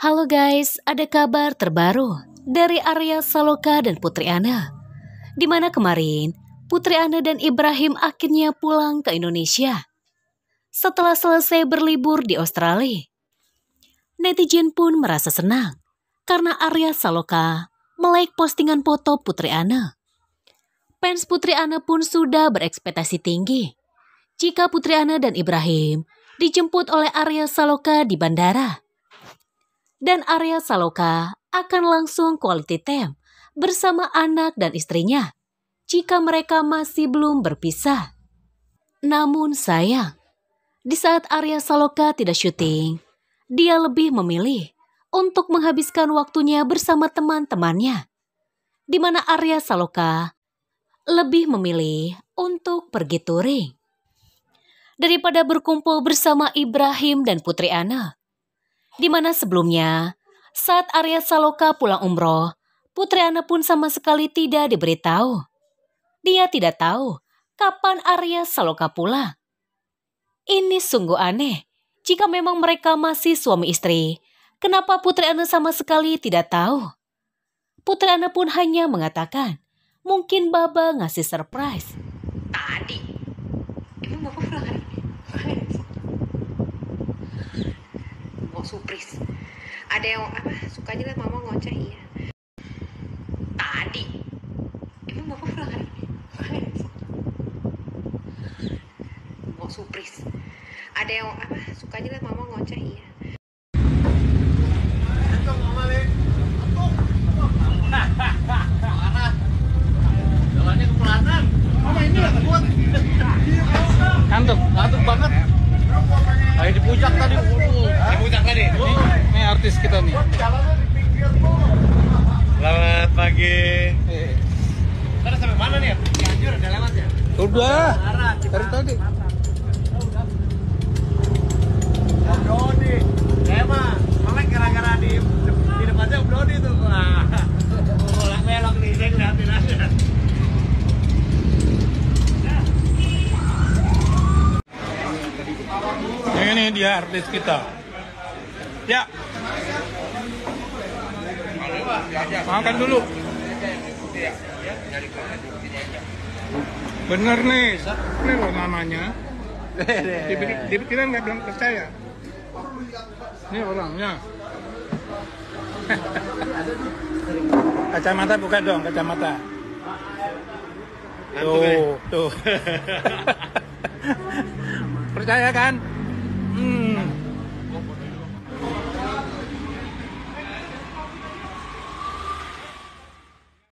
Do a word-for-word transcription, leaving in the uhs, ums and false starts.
Halo guys, ada kabar terbaru dari Arya Saloka dan Putri Anne. Di mana kemarin Putri Anne dan Ibrahim akhirnya pulang ke Indonesia setelah selesai berlibur di Australia. Netizen pun merasa senang karena Arya Saloka melike postingan foto Putri Anne. Fans Putri Anne pun sudah berekspektasi tinggi jika Putri Anne dan Ibrahim dijemput oleh Arya Saloka di bandara. Dan Arya Saloka akan langsung quality time bersama anak dan istrinya jika mereka masih belum berpisah. Namun sayang, di saat Arya Saloka tidak syuting, dia lebih memilih untuk menghabiskan waktunya bersama teman-temannya, di mana Arya Saloka lebih memilih untuk pergi touring daripada berkumpul bersama Ibrahim dan Putri Anne. Di mana sebelumnya, saat Arya Saloka pulang umroh, Putri Anne pun sama sekali tidak diberitahu. Dia tidak tahu kapan Arya Saloka pulang. Ini sungguh aneh. Jika memang mereka masih suami istri, kenapa Putri Anne sama sekali tidak tahu? Putri Anne pun hanya mengatakan, mungkin Baba ngasih surprise. Tadi, emang Bapak pulang hari ini? Mau surprise. Ada yang apa? Sukanya lihat mama ngoceh, iya. Tadi, emang Bapak pulang hari ini? Mau surprise. Ada yang apa? Sukanya lihat mama ngoceh, iya. Jalannya ke Pelatan. Apa ini ya kuat? Ngantuk, ngantuk banget. Kayak di puncak tadi. Di puncak tadi. Ini, ini artis kita nih. Selamat pagi. Kita sampai mana nih? Cianjur udah lewat ya? Udah. Dari tadi. Om Dodi. Saya mah malah gara-gara di di depannya Om Dodi tuh. Wah. Bolak belok nih, saya ngeliatin aja. Ini dia artis kita. Ya. Makan dulu. Bener nih, ini loh namanya. Dipikiran nggak bilang percaya. Ini orangnya. Kacamata buka dong, kacamata. Tuh, tuh. Percaya kan?